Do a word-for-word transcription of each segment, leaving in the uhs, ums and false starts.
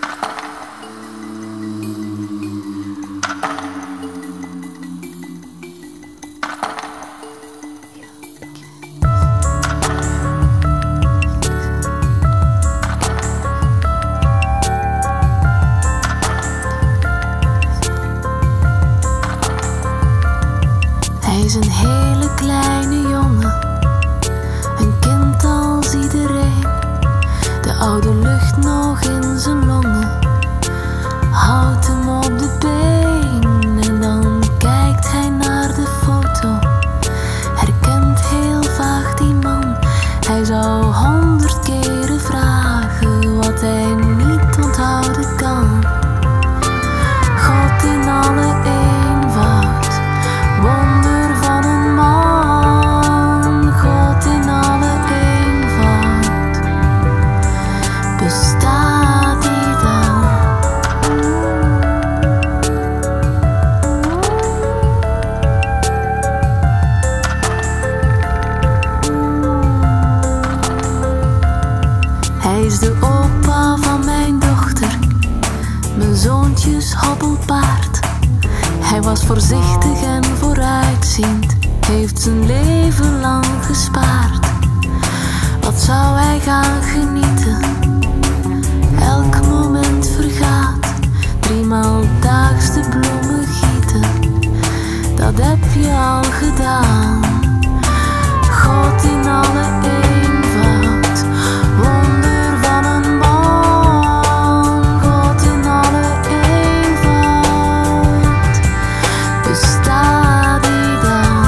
Hij is een hele kleine jongen, een kind als iedereen. De oude lucht nog in zijn longen houdt hem op de been. En dan kijkt hij naar de foto, herkent heel vaag die man. Hij zou honderd keren vragen wat hij niet onthouden kan. God in alle eenvoud, wonder van een man. God in alle eenvoud, bestaat hij dan? Hij is de opa van mijn dochter, mijn zoontjes hobbelpaard. Hij was voorzichtig en vooruitziend, heeft zijn leven lang gespaard. Wat zou hij gaan genieten? Elk moment vergaat, driemaal daags de bloemen gieten. Dat heb je al gedaan. God in alle eenvoud, wonder van een man. God in alle eenvoud, bestaat hij dan?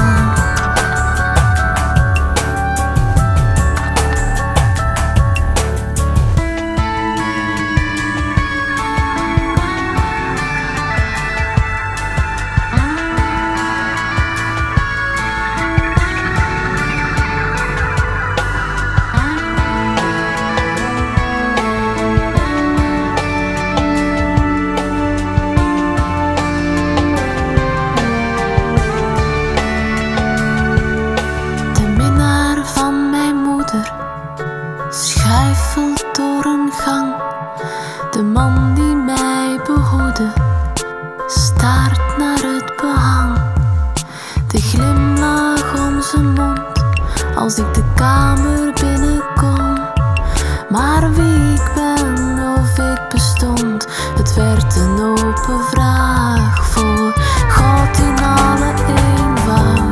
Schuifelt door een gang, de man die mij behoedde staart naar het behang. De glimlach om zijn mond als ik de kamer binnenkom. Maar wie ik ben of ik bestond, het werd een open vraag voor God in alle eenvoud.